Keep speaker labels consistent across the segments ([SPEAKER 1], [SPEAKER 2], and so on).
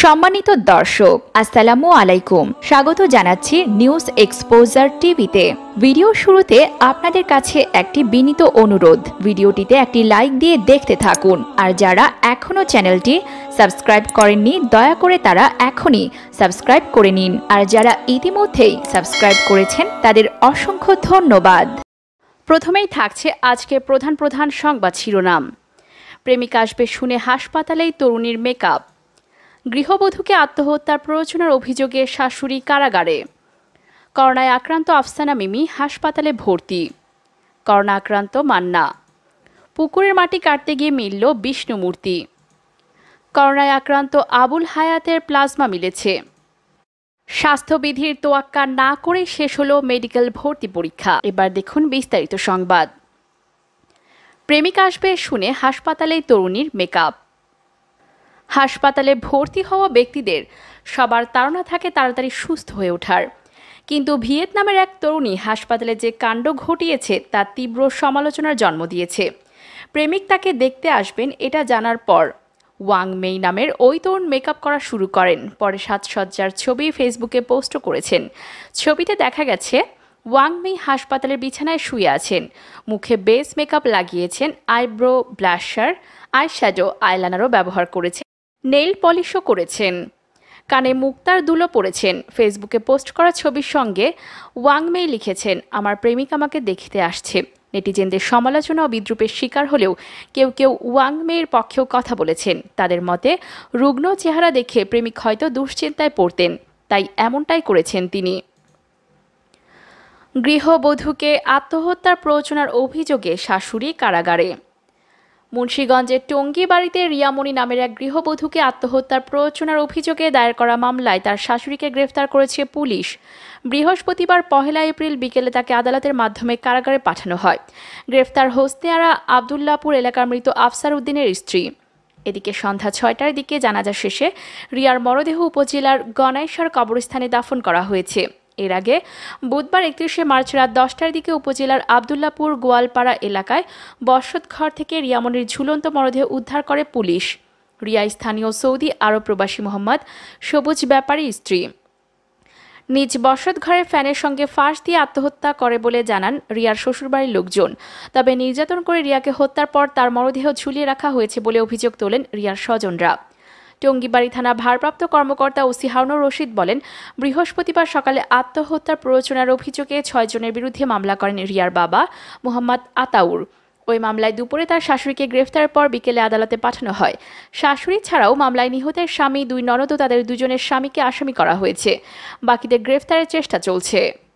[SPEAKER 1] সম্মানিত দর্শক আসসালামু আলাইকুম, স্বাগত জানাচ্ছি নিউজ এক্সপোজার টিভিতে। ভিডিও শুরুতে আপনাদের কাছে একটি বিনীত অনুরোধ, ভিডিওটিতে একটি লাইক দিয়ে দেখতে থাকুন। আর যারা এখনো চ্যানেলটি সাবস্ক্রাইব করেননি দয়া করে তারা এখনই সাবস্ক্রাইব করে নিন, আর যারা ইতিমধ্যেই সাবস্ক্রাইব করেছেন তাদের অসংখ্য ধন্যবাদ। প্রথমেই থাকছে আজকে প্রধান সংবাদ শিরোনাম। প্রেমিক আসবে শুনে হাসপাতালেই তরুণীর মেকআপ। গৃহবধূকে আত্মহত্যার প্ররোচনার অভিযোগে শাশুড়ি কারাগারে। করোনায় আক্রান্ত আফসানা মিমি হাসপাতালে ভর্তি। করোনা আক্রান্ত মান্না। পুকুরের মাটি কাটতে গিয়ে মিলল বিষ্ণু মূর্তি। করোনায় আক্রান্ত আবুল হায়াতের প্লাজমা মিলেছে। স্বাস্থ্যবিধির তোয়াক্কা না করে শেষ হলো মেডিকেল ভর্তি পরীক্ষা। এবার দেখুন বিস্তারিত সংবাদ। প্রেমিক আসবে শুনে হাসপাতালেই তরুণীর মেকআপ। হাসপাতালে ভর্তি হওয়া ব্যক্তিদের সবার তাড়না থাকে তাড়াতাড়ি সুস্থ হয়ে ওঠার, কিন্তু ভিয়েতনামের এক তরুণী হাসপাতালে যে কাণ্ড ঘটিয়েছে তা তীব্র সমালোচনার জন্ম দিয়েছে। প্রেমিক তাকে দেখতে আসবেন এটা জানার পর ওয়াং মেই নামের ওই তরুণ মেকআপ করা শুরু করেন। পরে সাজসজ্জার ছবি ফেসবুকে পোস্ট করেছেন। ছবিতে দেখা গেছে ওয়াং মেই হাসপাতালের বিছানায় শুয়ে আছেন, মুখে বেস মেকআপ লাগিয়েছেন, আইব্রো ব্লাশার, আইশ্যাডো, আইলাইনারও ব্যবহার করেছেন, নেইল পলিশও করেছেন, কানে মুক্তার দুলও পরেছেন। ফেসবুকে পোস্ট করা ছবির সঙ্গে ওয়াং মেই লিখেছেন, আমার প্রেমিক আমাকে দেখতে আসছে। নেটিজেনদের সমালোচনা ও বিদ্রূপের শিকার হলেও কেউ কেউ ওয়াং মেয়ের পক্ষেও কথা বলেছেন। তাদের মতে রুগ্ন চেহারা দেখে প্রেমিক হয়তো দুশ্চিন্তায় পড়তেন, তাই এমনটাই করেছেন তিনি। গৃহবধূকে আত্মহত্যার প্ররোচনার অভিযোগে শাশুড়ি কারাগারে। মুন্সিগঞ্জের টঙ্গী বাড়িতে রিয়ামণি নামের এক গৃহবধূকে আত্মহত্যার প্ররোচনার অভিযোগে দায়ের করা মামলায় তার শাশুড়িকে গ্রেফতার করেছে পুলিশ। বৃহস্পতিবার 1 এপ্রিল বিকেলে তাকে আদালতের মাধ্যমে কারাগারে পাঠানো হয়। গ্রেফতার হোসনেয়ারা আবদুল্লাপুর এলাকার মৃত আফসার উদ্দিনের স্ত্রী। এদিকে সন্ধ্যা 6টার দিকে জানাজা শেষে রিয়ার মরদেহ উপজেলার গনাইশার কবরস্থানে দাফন করা হয়েছে। এর আগে বুধবার 31 মার্চ রাত 10টার দিকে উপজেলার আবদুল্লাপুর গোয়ালপাড়া এলাকায় বসতঘর থেকে রিয়ামণির ঝুলন্ত মরদেহ উদ্ধার করে পুলিশ। রিয়া স্থানীয় সৌদি আরব প্রবাসী মোহাম্মদ সবুজ ব্যাপারীর স্ত্রী। নিজ বসতঘরের ফ্যানের সঙ্গে ফাঁস দিয়ে আত্মহত্যা করে বলে জানান রিয়ার শ্বশুরবাড়ির লোকজন। তবে নির্যাতন করে রিয়াকে হত্যার পর তার মরদেহ ঝুলিয়ে রাখা হয়েছে বলে অভিযোগ তোলেন রিয়ার স্বজনরা। টঙ্গীবাড়ি থানা ভারপ্রাপ্ত কর্মকর্তা ওসি হারুনুর রশিদ বলেন, বৃহস্পতিবার সকালে আত্মহত্যার প্ররোচনার অভিযোগে 6 জনের বিরুদ্ধে মামলা করেন রিয়ার বাবা মোহাম্মদ আতাউর। ওই মামলায় দুপুরে তার শাশুড়িকে গ্রেফতারের পর বিকেলে আদালতে পাঠানো হয়। শাশুড়ি ছাড়াও মামলায় নিহতের স্বামী, 2 ননদ ও তাদের 2 জনের স্বামীকে আসামি করা হয়েছে। বাকিদের গ্রেফতারের চেষ্টা চলছে।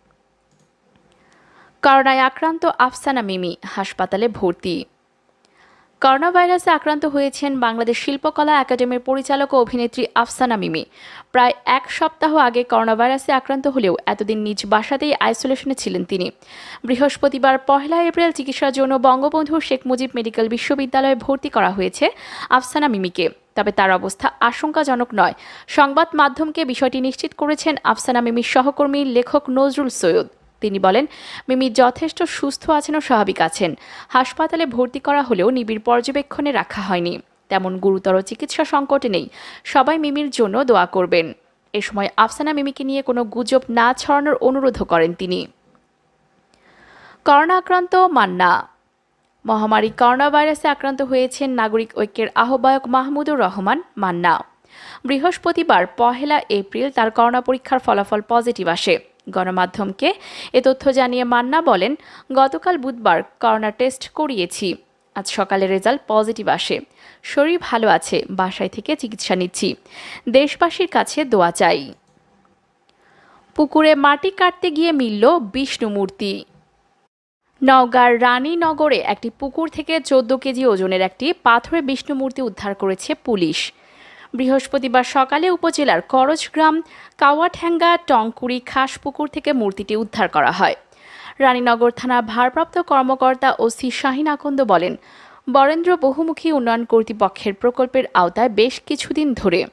[SPEAKER 1] করোনায় আক্রান্ত আফসানা মিমি হাসপাতালে ভর্তি। করোনা ভাইরাসে আক্রান্ত হয়েছেন বাংলাদেশ শিল্পকলা একাডেমির পরিচালক ও অভিনেত্রী আফসানা মিমি। প্রায় 1 সপ্তাহ আগে করোনা ভাইরাসে আক্রান্ত হলেও এতদিন নিজ বাসাতেই আইসোলেশনে ছিলেন তিনি। বৃহস্পতিবার 1 এপ্রিল চিকিৎসার জন্য বঙ্গবন্ধু শেখ মুজিব মেডিকেল বিশ্ববিদ্যালয়ে ভর্তি করা হয়েছে আফসানা মিমিকে। তবে তার অবস্থা আশঙ্কাজনক নয়। সংবাদ মাধ্যমকে বিষয়টি নিশ্চিত করেছেন আফসানা মিমির সহকর্মী লেখক নজরুল সৈয়দ। তিনি বলেন, মিমি যথেষ্ট সুস্থ আছেন ও স্বাভাবিক আছেন। হাসপাতালে ভর্তি করা হলেও নিবিড় পর্যবেক্ষণে রাখা হয়নি। তেমন গুরুতর চিকিৎসা সংকটে নেই। সবাই মিমির জন্য দোয়া করবেন। এ সময় আফসানা মিমিকে নিয়ে কোনো গুজব না ছড়ানোর অনুরোধও করেন তিনি। করোনা আক্রান্ত মান্না। মহামারী করোনা ভাইরাসে আক্রান্ত হয়েছেন নাগরিক ঐক্যের আহ্বায়ক মাহমুদুর রহমান মান্না। বৃহস্পতিবার 1 এপ্রিল তার করোনা পরীক্ষার ফলাফল পজিটিভ আসে। গণমাধ্যমকে এ তথ্য জানিয়ে মান্না বলেন, গতকাল বুধবার করোনা টেস্ট করিয়েছি। আজ সকালে রেজাল্ট পজিটিভ আসে। শরীর ভালো আছে, বাসায় থেকে চিকিৎসা নিচ্ছি। দেশবাসীর কাছে দোয়া চাই। পুকুরে মাটি কাটতে গিয়ে মিলল বিষ্ণু মূর্তি। নওগাঁর রানীনগরে একটি পুকুর থেকে 14 কেজি ওজনের একটি পাথরের বিষ্ণু মূর্তি উদ্ধার করেছে পুলিশ। বৃহস্পতিবার সকালে উপজেলার করজগ্রাম কাওয়াঠ্যাঙ্গা টংকুড়ি খাস পুকুর থেকে মূর্তিটি উদ্ধার করা হয়। রানীনগর থানা ভারপ্রাপ্ত কর্মকর্তা ওসি শাহিন আকন্দ বলেন, বরেন্দ্র বহুমুখী উন্নয়ন কর্তৃপক্ষের প্রকল্পের আওতায় বেশ কিছুদিন ধরে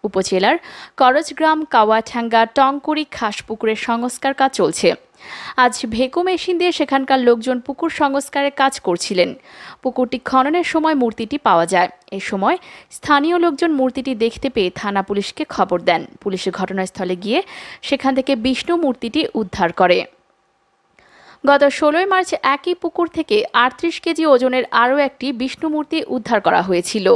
[SPEAKER 1] উপজেলার করজগ্রাম, কাওয়াঠাঙ্গা, টংকুড়ি খাসপুকুরের সংস্কার কাজ চলছে। আজ ভেকু মেশিন দিয়ে সেখানকার লোকজন পুকুর সংস্কারের কাজ করছিলেন। পুকুরটি খননের সময় মূর্তিটি পাওয়া যায়। এ সময় স্থানীয় লোকজন মূর্তিটি দেখতে পেয়ে থানা পুলিশকে খবর দেন। পুলিশ ঘটনাস্থলে গিয়ে সেখান থেকে বিষ্ণু মূর্তিটি উদ্ধার করে। গত 16 মার্চ একই পুকুর থেকে 38 কেজি ওজনের আরও একটি বিষ্ণু মূর্তি উদ্ধার করা হয়েছিল।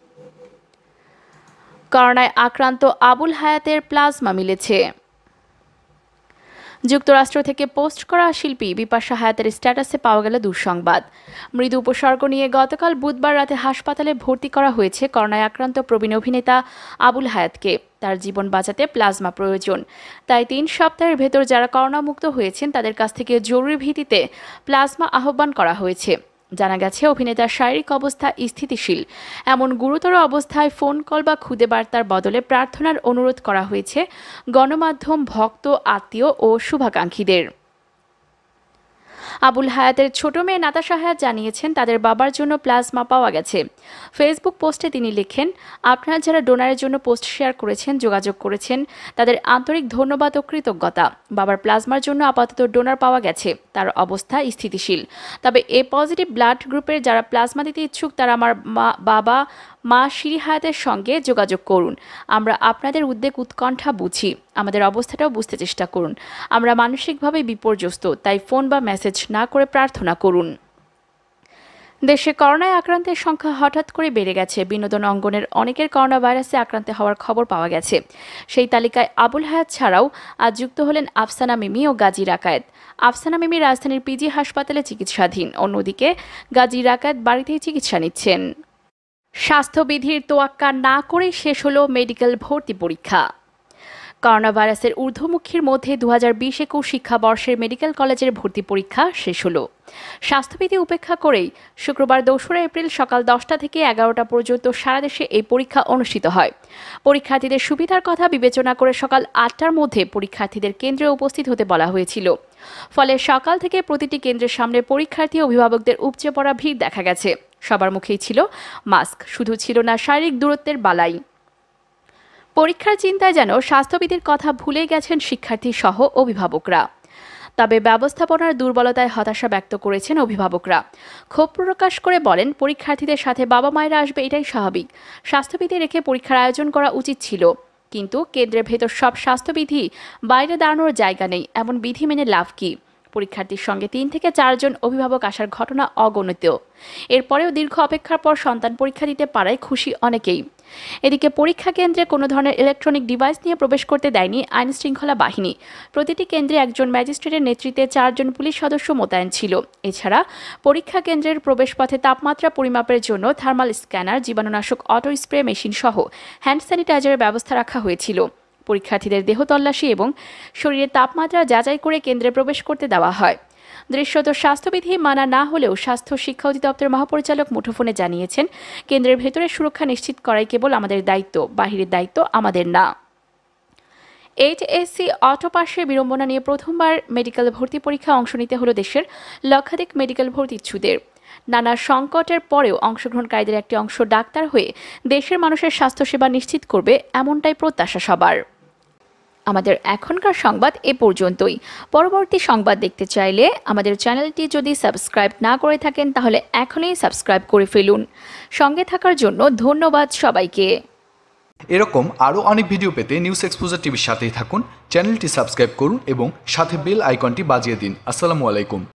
[SPEAKER 1] করোনায় আক্রান্ত আবুল হায়াতের প্লাজমা মিলেছে। যুক্তরাষ্ট্র থেকে পোস্ট করা শিল্পী বিপাশা হায়াতের স্ট্যাটাসে পাওয়া গেল দুঃসংবাদ। মৃদু উপসর্গ নিয়ে গতকাল বুধবার রাতে হাসপাতালে ভর্তি করা হয়েছে করোনায় আক্রান্ত প্রবীণ অভিনেতা আবুল হায়াতকে। তার জীবন বাঁচাতে প্লাজমা প্রয়োজন, তাই 3 সপ্তাহের ভেতর যারা করোনামুক্ত হয়েছেন তাদের কাছ থেকে জরুরি ভিত্তিতে প্লাজমা আহ্বান করা হয়েছে। জানা গেছে, অভিনেতার শারীরিক অবস্থা স্থিতিশীল। এমন গুরুতর অবস্থায় ফোন কল বা খুদে বার্তার বদলে প্রার্থনার অনুরোধ করা হয়েছে গণমাধ্যম, ভক্ত, আত্মীয় ও শুভাকাঙ্ক্ষীদের। আবুল হায়াতের ছোট মেয়ে নাতাশা হায়াত জানিয়েছেন তাদের বাবার জন্য প্লাজমা পাওয়া গেছে। ফেসবুক পোস্টে তিনি লেখেন, আপনারা যারা ডোনারের জন্য পোস্ট শেয়ার করেছেন, যোগাযোগ করেছেন, তাদের আন্তরিক ধন্যবাদ ও কৃতজ্ঞতা। বাবার প্লাজমার জন্য আপাতত ডোনার পাওয়া গেছে। তার অবস্থা স্থিতিশীল। তবে এ পজিটিভ ব্লাড গ্রুপের যারা প্লাজমা দিতে ইচ্ছুক তারা আমার মা শিরি হায়াতের সঙ্গে যোগাযোগ করুন। আমরা আপনাদের উদ্বেগ উৎকণ্ঠা বুঝি, আমাদের অবস্থাটাও বুঝতে চেষ্টা করুন। আমরা মানসিকভাবে বিপর্যস্ত, তাই ফোন বা মেসেজ না করে প্রার্থনা করুন। দেশে করোনায় আক্রান্তের সংখ্যা হঠাৎ করে বেড়ে গেছে। বিনোদন অঙ্গনের অনেকের করোনা ভাইরাসে আক্রান্ত হওয়ার খবর পাওয়া গেছে। সেই তালিকায় আবুল হায়াত ছাড়াও আজ যুক্ত হলেন আফসানা মিমি ও গাজী রাকায়েত। আফসানা মিমি রাজধানীর পিজি হাসপাতালে চিকিৎসাধীন, অন্যদিকে গাজী রাকায়েত বাড়িতেই চিকিৎসা নিচ্ছেন। স্বাস্থ্যবিধির তোয়াক্কা না করে শেষ হলো মেডিকেল ভর্তি পরীক্ষা। করোনা ভাইরাসের ঊর্ধ্বমুখীর মধ্যে 2020-21 শিক্ষাবর্ষের মেডিকেল কলেজের ভর্তি পরীক্ষা শেষ হলো। স্বাস্থ্যবিধি উপেক্ষা করেই শুক্রবার 2 এপ্রিল সকাল 10টা থেকে 11টা পর্যন্ত সারা দেশে এই পরীক্ষা অনুষ্ঠিত হয়। পরীক্ষার্থীদের সুবিধার কথা বিবেচনা করে সকাল 8টার মধ্যে পরীক্ষার্থীদের কেন্দ্রে উপস্থিত হতে বলা হয়েছিল। ফলে সকাল থেকে প্রতিটি কেন্দ্রের সামনে পরীক্ষার্থী অভিভাবকদের উপচে পড়া ভিড় দেখা গেছে। সবার মুখেই ছিল মাস্ক, শুধু ছিল না শারীরিক দূরত্বের বালাই। পরীক্ষার চিন্তায় যেন স্বাস্থ্যবিধির কথা ভুলে গেছেন শিক্ষার্থী সহ অভিভাবকরা। তবে ব্যবস্থাপনার দুর্বলতায় হতাশা ব্যক্ত করেছেন অভিভাবকরা। ক্ষোভ প্রকাশ করে বলেন, পরীক্ষার্থীদের সাথে বাবা মায়েরা আসবে, এটাই স্বাভাবিক। স্বাস্থ্যবিধি রেখে পরীক্ষার আয়োজন করা উচিত ছিল, কিন্তু কেন্দ্রের ভেতর সব স্বাস্থ্যবিধি, বাইরে দাঁড়ানোর জায়গা নেই, এমন বিধি মেনে লাভ কি? পরীক্ষার্থীর সঙ্গে 3 থেকে 4 জন অভিভাবক আসার ঘটনা অগণিত। এরপরেও দীর্ঘ অপেক্ষার পর সন্তান পরীক্ষা দিতে পারায় খুশি অনেকেই। এদিকে পরীক্ষা কেন্দ্রে কোনো ধরনের ইলেকট্রনিক ডিভাইস নিয়ে প্রবেশ করতে দেয়নি আইন শৃঙ্খলা বাহিনী। প্রতিটি কেন্দ্রে একজন ম্যাজিস্ট্রেটের নেতৃত্বে 4 জন পুলিশ সদস্য মোতায়েন ছিল। এছাড়া পরীক্ষা কেন্দ্রের প্রবেশপথে তাপমাত্রা পরিমাপের জন্য থার্মাল স্ক্যানার, জীবাণুনাশক অটো স্প্রে মেশিন সহ হ্যান্ড স্যানিটাইজারের ব্যবস্থা রাখা হয়েছিল। পরীক্ষার্থীদের দেহ তল্লাশি এবং শরীরের তাপমাত্রা যাচাই করে কেন্দ্রে প্রবেশ করতে দেওয়া হয়। দৃশ্যত স্বাস্থ্যবিধি মানা না হলেও স্বাস্থ্য শিক্ষা অধিদপ্তর মহাপরিচালক মুঠোফোনে জানিয়েছেন, কেন্দ্রের ভেতরে সুরক্ষা নিশ্চিত করাই কেবল আমাদের দায়িত্ব, বাহিরের দায়িত্ব আমাদের না। এইচএসসি অটো পাশের বিড়ম্বনা নিয়ে প্রথমবার মেডিকেল ভর্তি পরীক্ষায় অংশ নিতে হলো দেশের লক্ষাধিক মেডিকেল ভর্তি ইচ্ছুদের। নানা সংকটের পরেও অংশগ্রহণকারীদের একটি অংশ ডাক্তার হয়ে দেশের মানুষের স্বাস্থ্যসেবা নিশ্চিত করবে, এমনটাই প্রত্যাশা সবার। আমাদের এখনকার সংবাদ এ পর্যন্তই। পরবর্তী সংবাদ দেখতে চাইলে আমাদের চ্যানেলটি যদি সাবস্ক্রাইব না করে থাকেন তাহলে এখনই সাবস্ক্রাইব করে ফেলুন। সঙ্গে থাকার জন্য ধন্যবাদ সবাইকে।
[SPEAKER 2] এরকম আরও অনেক ভিডিও পেতে নিউজ এক্সপোজার টিভির সাথেই থাকুন। চ্যানেলটি সাবস্ক্রাইব করুন এবং সাথে বেল আইকনটি বাজিয়ে দিন। আসসালামু আলাইকুম।